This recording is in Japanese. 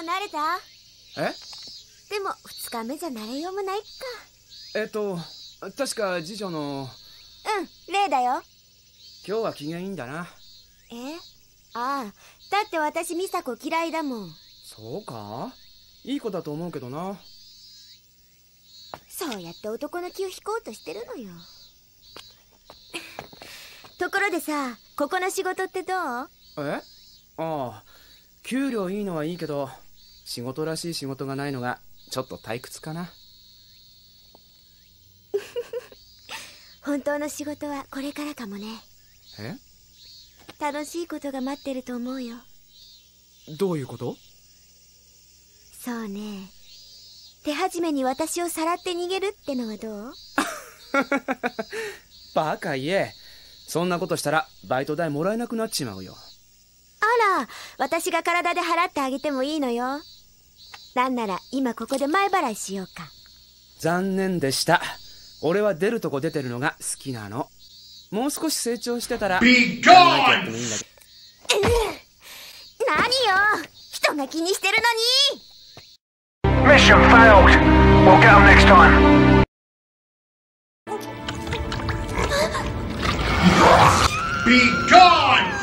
慣れた？ え？ でも2日目じゃ慣れようもないか。 確か次女の。 例だよ。 今日は機嫌いいんだな。 ああ、だって私美佐子嫌いだもん。 そうか？いい子だと思うけどな。 そうやって男の気を引こうとしてるのよ。ところでさ、ここの仕事ってどう？ ああ、給料いいのはいいけど、仕事らしい仕事がないのがちょっと退屈かな。 本当の仕事はこれからかもね。楽しいことが待ってると思うよ。 どういうこと？ そうね、手始めに私をさらって逃げるってのはどう？ バカ言え。そんなことしたらバイト代もらえなくなっちまうよ。 あら、私が体で払ってあげてもいいのよ。なんなら今ここで前払いしようか。 残念でした。俺は出るとこ出てるのが好きなの。もう少し成長してたら考えてやってもいいんだけど。 何よ、人が気にしてるのに。 Mission failed. We'll get them next time. Be gone!